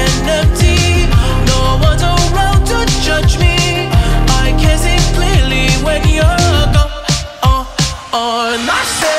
and empty. No one's around to judge me. I can see clearly when you're gone. I said